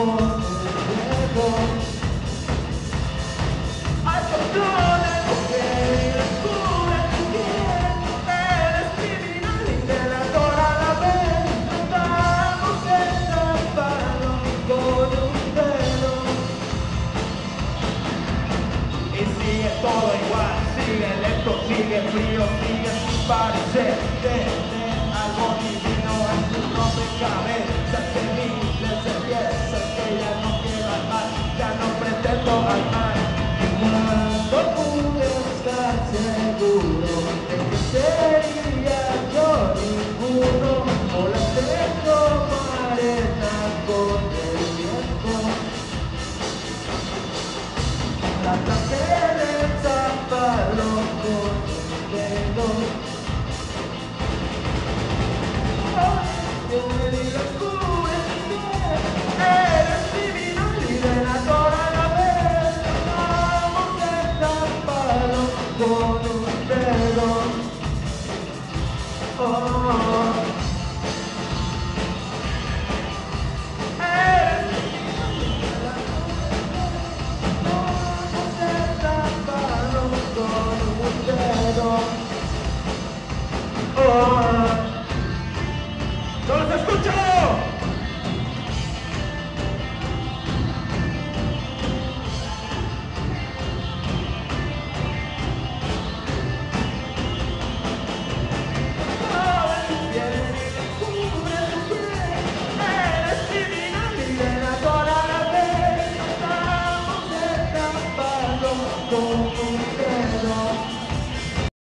Todo igual, sigue lento, sigue frío, sigue sin parecer tener algo divino en tu rompecabezas de miles de piezas que ya no quiero armar, ya no pretendo armar. Cuando pude estar seguro de que sería yo ninguno, volaste como arena con el viento. La